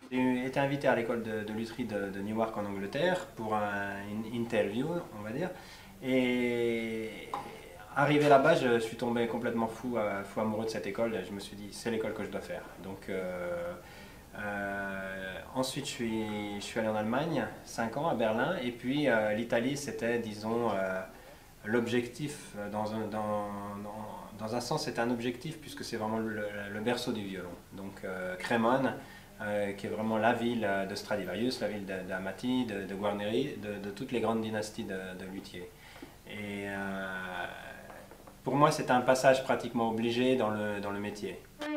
J'ai été invité à l'école de lutherie de Newark en Angleterre pour une interview, on va dire. Et arrivé là-bas, je suis tombé complètement fou amoureux de cette école. Et je me suis dit, c'est l'école que je dois faire. Donc, ensuite, je suis allé en Allemagne, 5 ans à Berlin. Et puis, l'Italie, c'était, disons, l'objectif, dans un sens, c'est un objectif puisque c'est vraiment le berceau du violon. Donc Crémone, qui est vraiment la ville de Stradivarius, la ville d'Amati, de Guarneri, de toutes les grandes dynasties de luthiers. Et pour moi, c'était un passage pratiquement obligé dans le métier.